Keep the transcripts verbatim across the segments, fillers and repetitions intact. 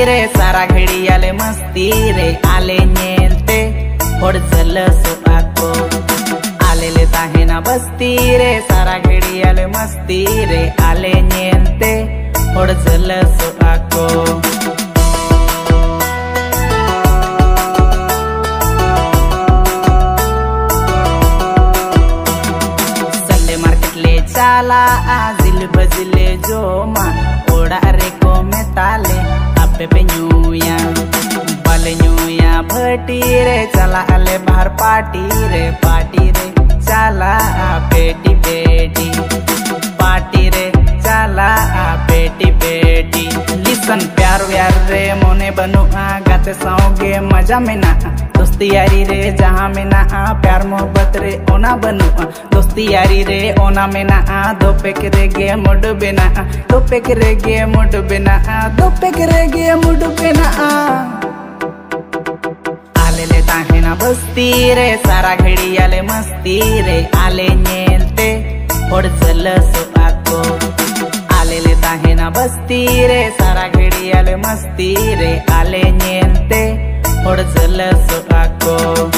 रे सारा घड़ी आले मस्ती रे आले नेलते होड़ जलसो आको आले ले ताहेना बस्ती रे सारा घड़ी आले मस्ती रे आले नेलते होड़ जलसो आको संडे मार्केट ले चाला आजिल बजले जो मा ओड़ा रे को में ताले आपे पे न्यूया बाले न्यूया भटी रे चला आले बाहर पार्टी रे पार्टी रे चला बेटी बेटी पार्टी रे चला बेटी बेटी लिसन प्यार व्यार रे मोने बनु गाते साओगे मजा में ना दोस्ती यारी रे जहाँ में ना प्यार मोहब्बत रे ओना बनु दोस्ती यारी रे ओना में ना दो पे करे गे मुड बिना दो पे करे गे मुड बिना दो पे करे गे मुड बिना आले ले ताहेना बस्ती रे सारा घड़ी आले मस्ती रे आले नेलते होड़ जलसो आको आले ले ताहेना बस्ती रे सारा घड़ी आले मस्ती रे आले नेलते होड़ जलसो आको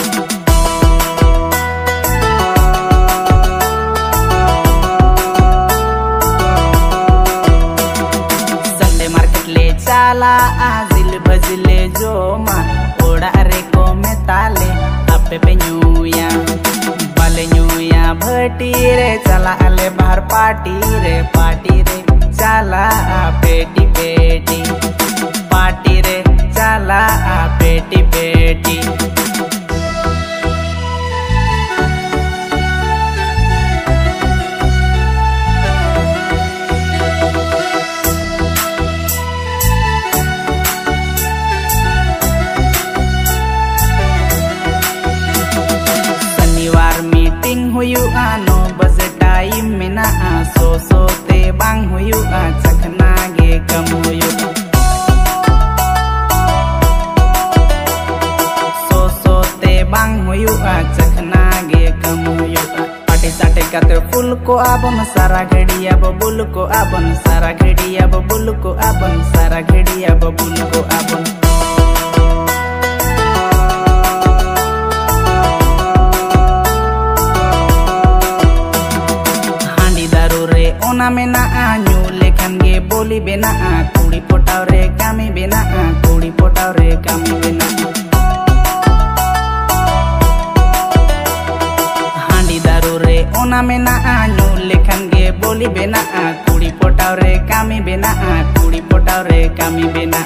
संडे मार्केट ले चाला आजिल बजले जो मा ओड़ा रे को में ताले आपे पे न्यूया बाले न्यूया भटी रे चला आले बाहर पार्टी रे पार्टी रे चला बेटी बेटी पार्टी रे चला बेटी बेटी शनिवार मीटिंग हुयु आनो बस टाइम में ना सो सो ते बांग हुयु चखना गे कम हुयु सो सो ते बांग हुयु चखना गे कम हुयु पार्टी साटे काते फुल को आबन सारा घड़ी अब बुल को आबन सारा घड़ी अब बुल को आबन सारा घड़ी अब बुल को आबन ओना में ना न्यू लेखन गे बोली बेना कुड़ी पोटाव रे कामी बेना कुड़ी पोटाव रे कामी बेना हांडी दारू रे ओना में ना न्यू लेखन गे बोली बेना कुड़ी पोटाव रे कामी बेना कुड़ी पोटाव रे कामी बेना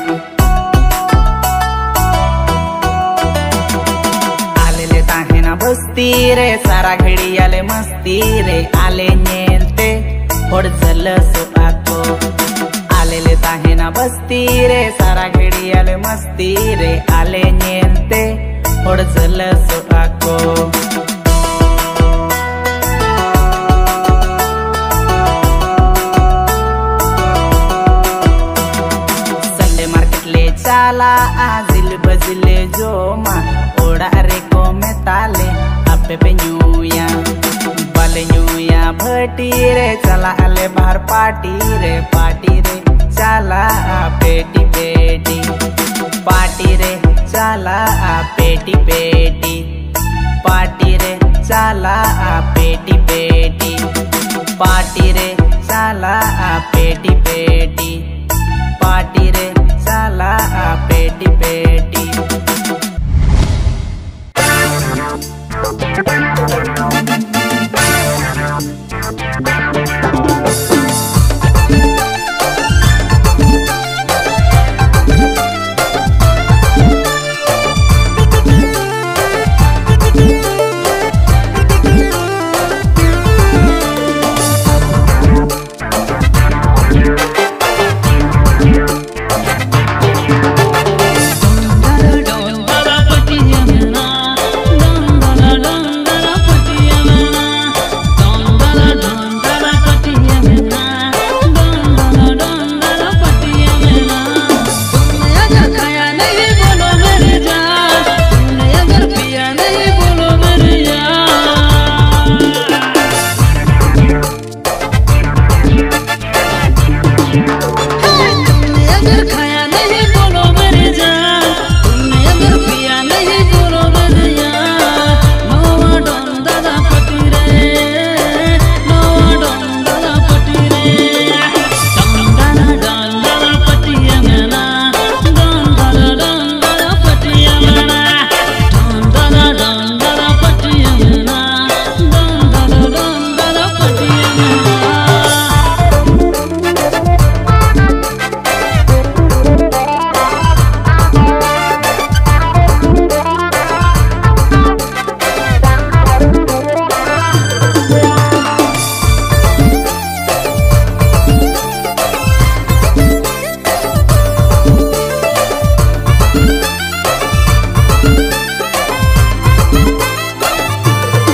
आले ले ताहेना बस्ती रे सारा घड़ी आले मस्ती रे आले नेलते होड़ जलसो आको आले ले ताहेना बस्ती रे सारा घड़ी आले मस्ती रे आले नेलते होड़ जलसो आको संडे मार्केट ले चाला आजिल बजले जो मा ओड़ा रे को में ताले आपे पे न्यूया बाले न्यूया भटी रे चला आले बाहर पार्टी रे पार्टी रे चला बेटी बेटी पार्टी रे चला बेटी बेटी पार्टी रे चला बेटी बेटी पार्टी रे चला बेटी बेटी पार्टी रे चला बेटी बेटी Dum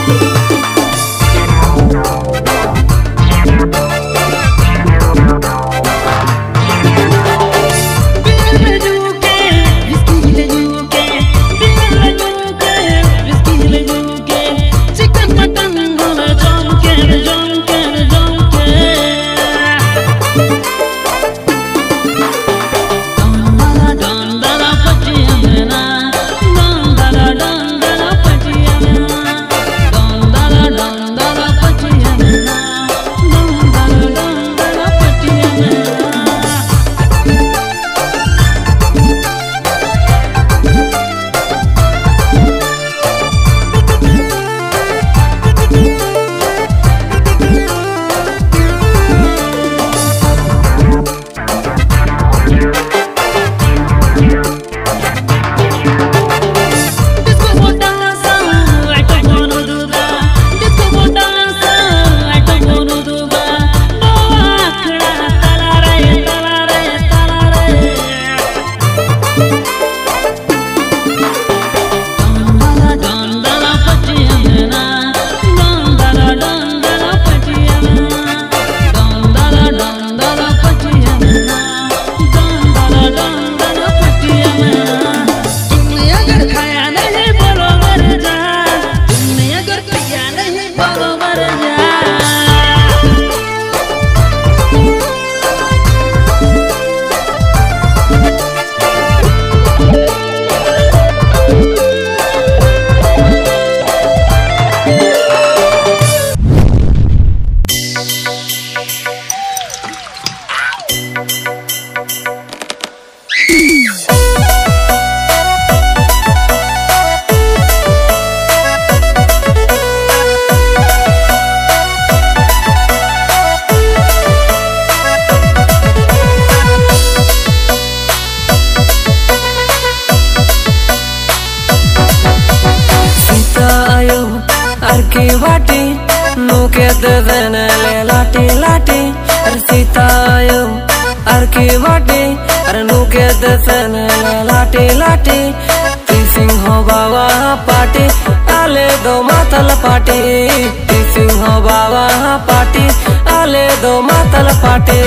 की वाटी नुके देने लाटी लाटी अरे सीतायो अर की वाटी अरे नुके देने लाटी लाटी ती सिंह बाबा पाटी आले दो मातल पाटी ती सिंह बाबा पाटी आले दो मातल पाटी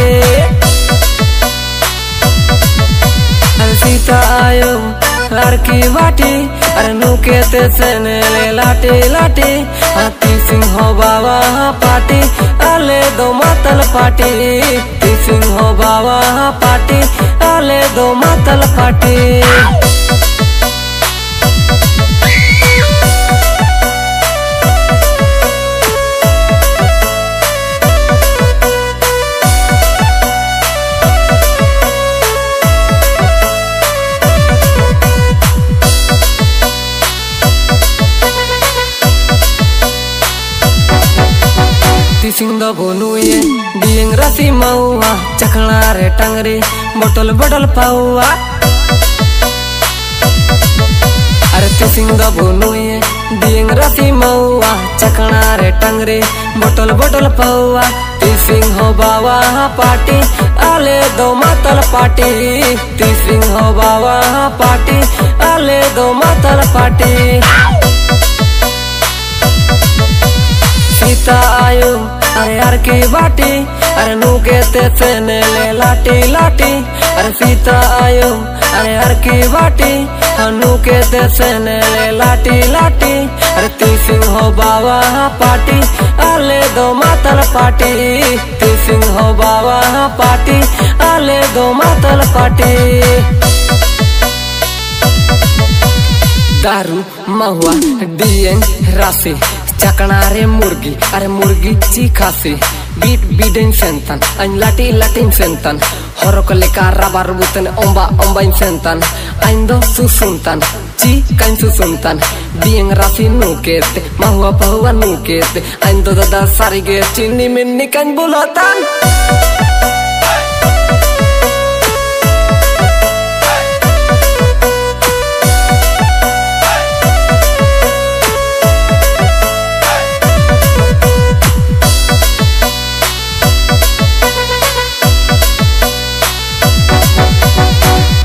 अरे सीता आयो हर की वाटी अरे नुके तेने लाटी लाटी हाथी सिंह बाबा पाटी आले दो मातल पाटी ती सिंह बाबा पाटी आले दो मातल पाटी सिंह बोनुए दियंग राशि मऊआ चखना रे टंगरे बोटल बोटल पाऊआ अरे ती सिंह बोनुए दियंग राशि मऊआ चखना रे टंगरे बोटल बोटल पाऊआ ती सिंह बाबा पाटी आले दो मातल पाटी ती सिंह बाबा पाटी आले दो मातल पाटी सीता आयो अरे यार की बाटी अरे नुके तेने लाटी लाटी अरे सीता आयो अरे यार की बाटी नुके तेने लाटी लाटी अरे ती सिंह बाबा पाटी आले दो मातल पाटी ती सिंह बाबा पाटी आले दो मातल पाटी दारू महुआ दियंग राशि चकना रे मुर्गी अरे मुर्गी ची खासी बीट बीडें सेंतन अन लाटी लाटिन सेंतन हरक लेका राबार बुतन ओम्बा ओम्बाइन सेंतन आइंदो सुसुंतन ची काइन सुसुंतन दियंग राशि नुकेते महुआ पहुआ नुकेते आइंदो दादा सारी गे चिन्नी मिन्नी काइन बुलातन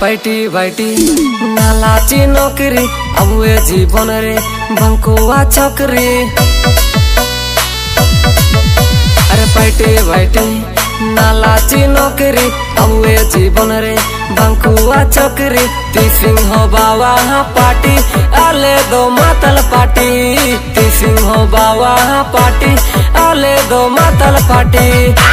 पैटी बैटी नालाची नौकरी अब वे जीवन रे बंकुआ चौकरी। अरे पैटी बैटी नालाची नौकरी अब वे जीवन रे बंकुआ चौकरी। ती सिंह बाबा पार्टी आले दो मातल पार्टी। ती सिंह बाबा पार्टी आले दो मातल पार्टी।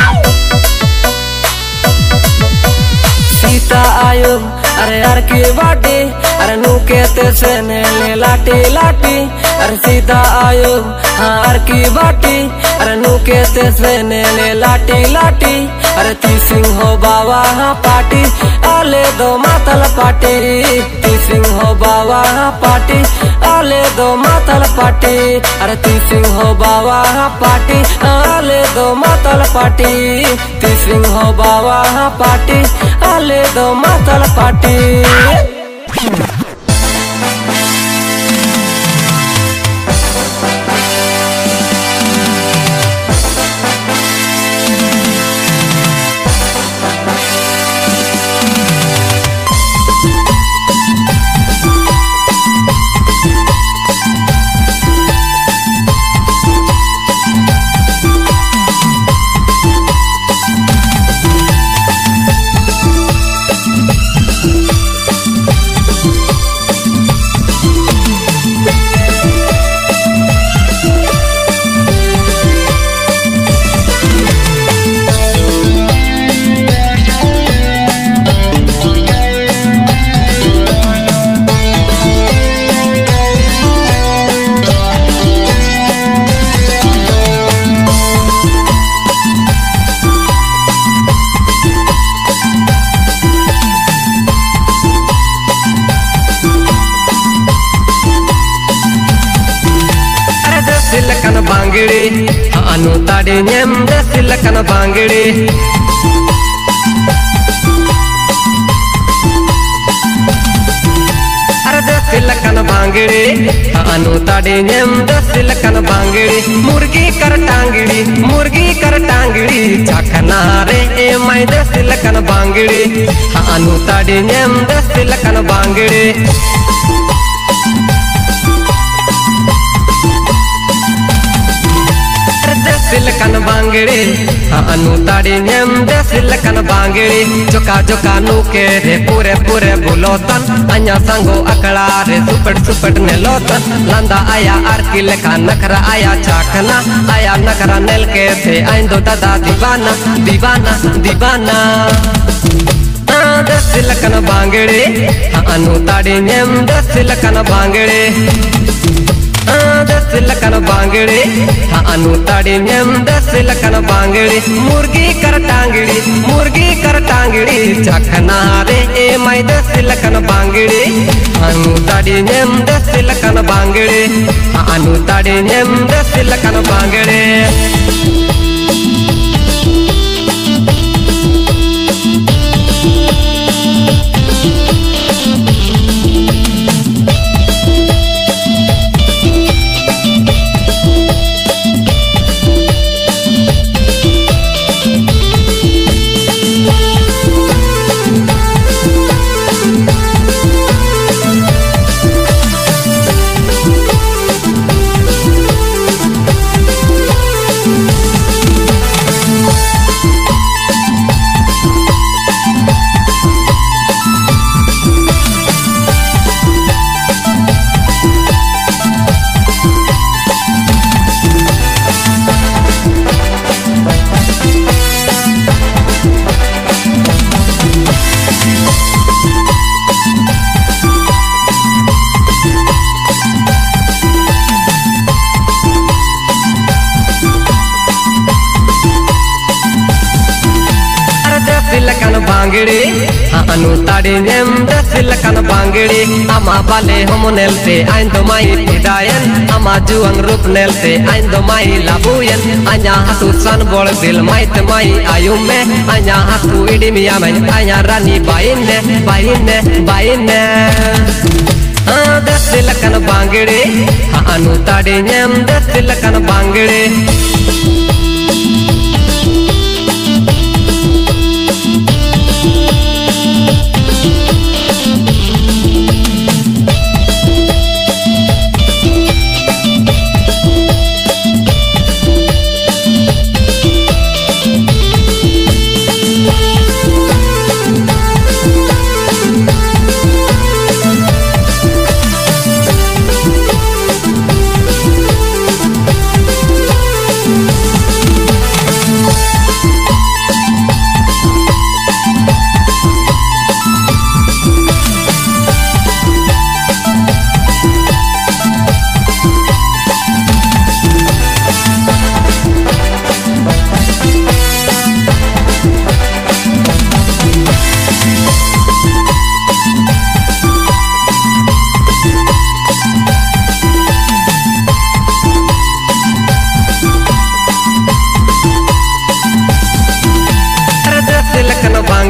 सीता आयोग अरे यार की बाटी अरे नू कहते से ने लाटी लाटी। अरे सीता आयोग हाँ यार की बाटी अरे नू कहते से ने लाटी लाटी। अरे ती सिंह बाबा हाँ पार्टी आले दो मातल पार्टी। ती सिंह बाबा हाँ पार्टी आले दो मातल पार्टी। अरे ती सिंह बाबा हाँ पार्टी आले दो मातल पार्टी। ती सिंह बाबा हाँ पार्टी आले दो मातल party. Silakan bangiri, anu tadi nyem de silakan bangiri. Arde silakan bangiri, anu tadi nyem de silakan bangiri. Murgi kar tangiri, murgi kar tangiri. Chakna re e mai de silakan bangiri, anu tadi nyem de silakan bangiri. Silakan bangiri, anu tadi nyem de silakan bangiri. Joka joka nuke re pure pure bulotan. Anya sango akala re super super nelotan. Landa aya arki lekha nakra aya chakna. Aya nakra nel ke the aindo dada divana divana divana. De silakan bangiri, anu tadi nyem de silakan bangiri. De silakan bangiri, anu tadi nyem de silakan bangiri. Murgi kar tangiri, murgi kar tangiri. Chakna re e mai de silakan bangiri, anu tadi nyem de silakan bangiri, anu tadi nyem de silakan bangiri. Silakan bangiri, anu tadi nyem de silakan bangiri. Ama bale homonel te aindo mai hidayen. Ama juang rup nel te aindo mai labuyen. Anya hatu san bol bil mai te mai ayume. Anya hatu idimi amai anya rani bainne bainne bainne. De silakan bangiri, anu tadi nyem de silakan bangiri.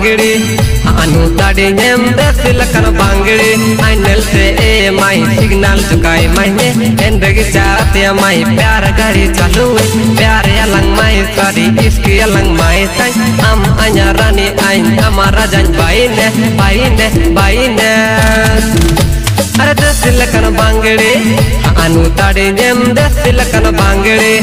बांगड़ी अनु ताड़ी नेम दसिलकन बांगड़ी आई नलते ए my signal चुकाई माई एंडगी चाहते माई प्यार गाड़ी चालू प्यार यलंग माई सारी इसकी यलंग माई ताई हम अन्या रानी आई हमारा जन बाई ने बाई ने बाई ने अरे दसिलकन बांगड़ी अनु ताड़ी नेम दसिलकन बांगड़ी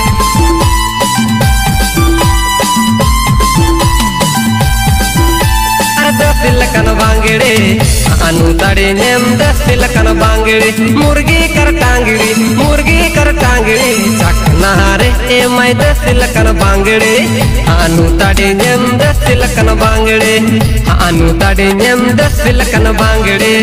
दसिलकन बांगड़ी अनु ताड़ी नेम दसिलकन बांगड़ी मुर्गी कर टांगड़ी मुर्गी कर टांगड़ी चकना रे ए माई दसिलकन बांगड़ी अनु ताड़ी नेम दसिलकन बांगड़ी अनु ताड़ी नेम दसिलकन बांगड़ी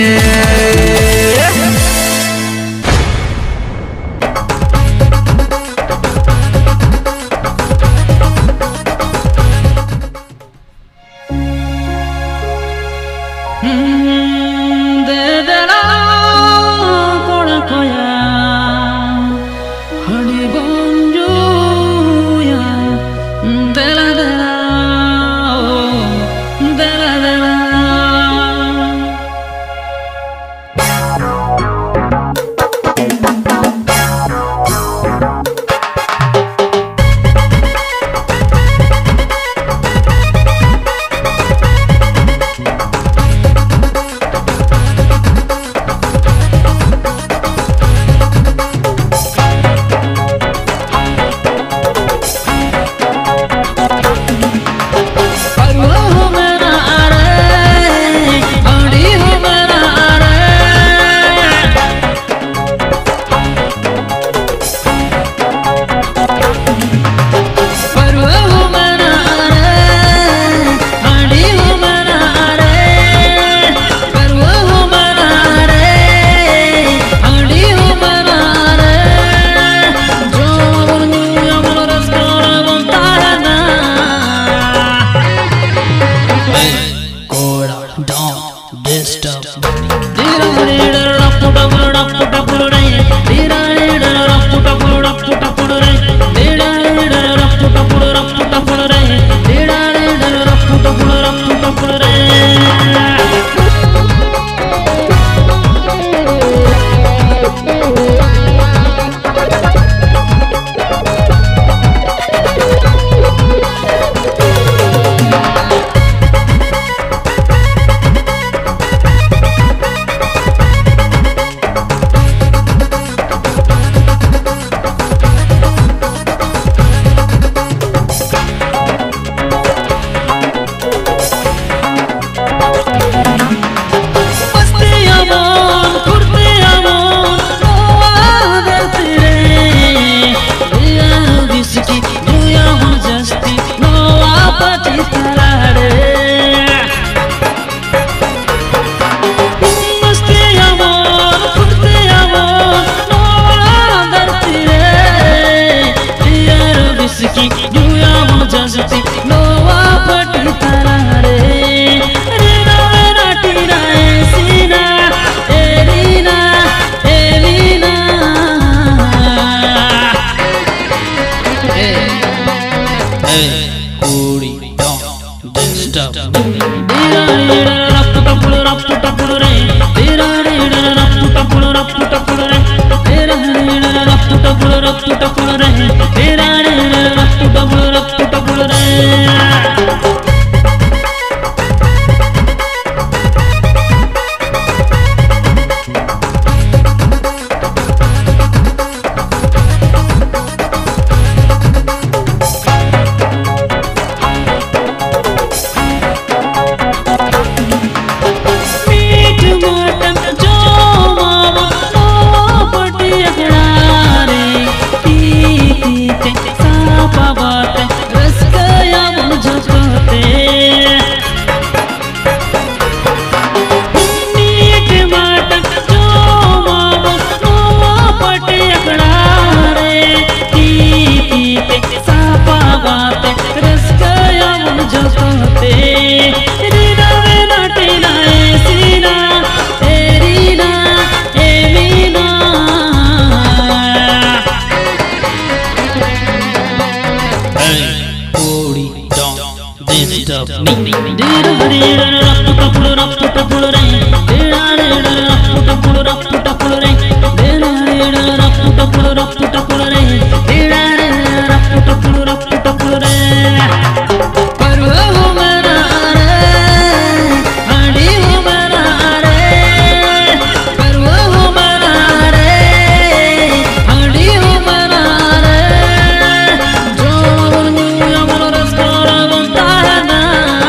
best of me. Dira dira rappu tapulu rappu tapulu re. Dira dira rappu tapulu rappu tapulu re. Dira dira rappu tapulu rappu tapulu re. Dira dira rappu tapulu rappu tapulu re. Parva ho mera re, adi ho mera re. Parva ho mera re, adi ho mera re. Jo dunya mano raskara banta hai na.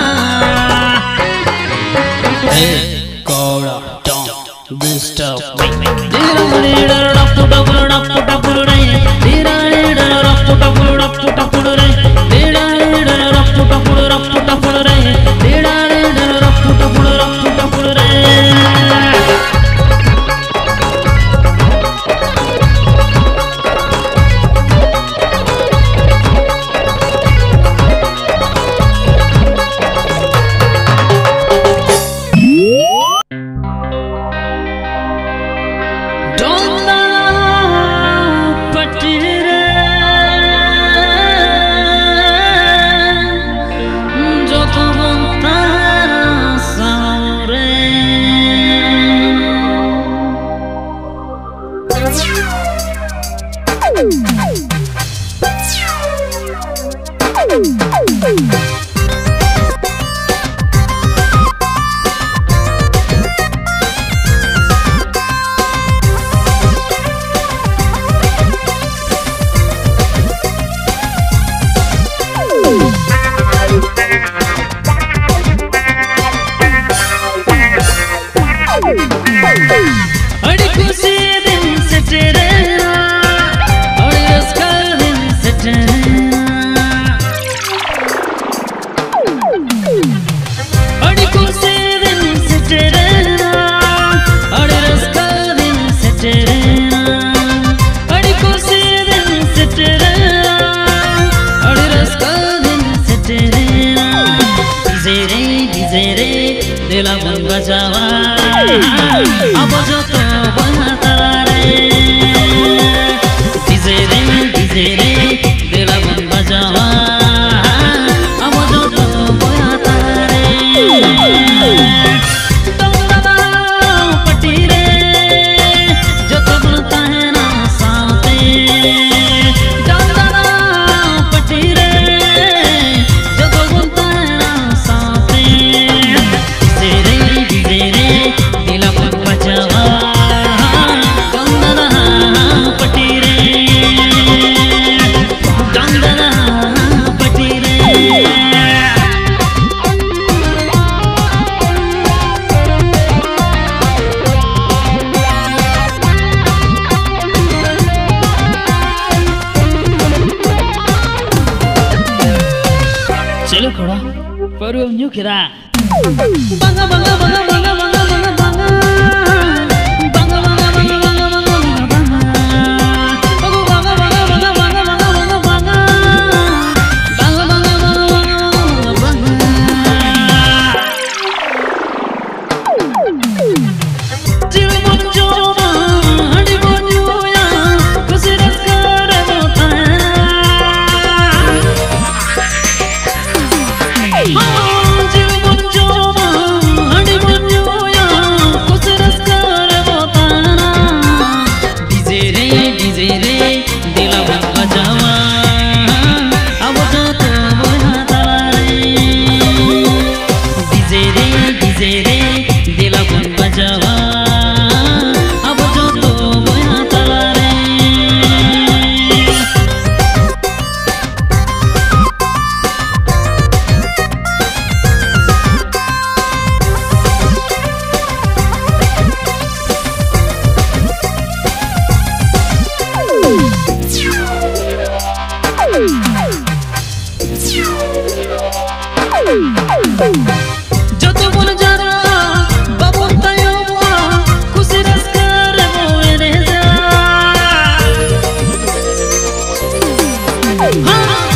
Hey, Koda, don't disturb me. Dira dira rappu tapulu rappu tapulu re. Dira dira rappu tapulu rappu tapulu re. Dira dira rappu tapulu rappu tapulu re. Dira dira rappu tapulu rappu tapulu re. Donna patire joto bontara saure. Adi kusi din seterena, adi raskar din seterena. Adi kusi din seterena, adi raskar din seterena. Adi kusi din seterena, adi raskar din seterena. Dizere dizere dila man bajawa. अब जो तो बहता रे, DJ रे DJ रे दिला मन बजावा. अब जो तो बहता रे, दंगला पट्टी रे जो तो बनता है ना साथे. दंगला पट्टी रे जो तो बनता है ना साथे. डीजे रे डीजे रे दिला मन बजावा. दंगला पट्टी रे, दंगला पट्टी रे. चलो थोड़ा पर न्यू खिरा banga banga banga banga banga banga banga banga banga banga banga banga banga ogo banga banga banga banga banga banga banga banga banga banga banga Dil bonjo ma hadi bonjo ya kusi raskar bota hai. Dil bonjo ma hadi bonjo ya kusi raskar bota hai. Dije re dije re dila man bajawa. Ab jo to bohata re. Dije re dije re dila man bajawa. Ab jo to bohata re. Joto bon jara babu tayo wa kusi raskar moeneza. Ha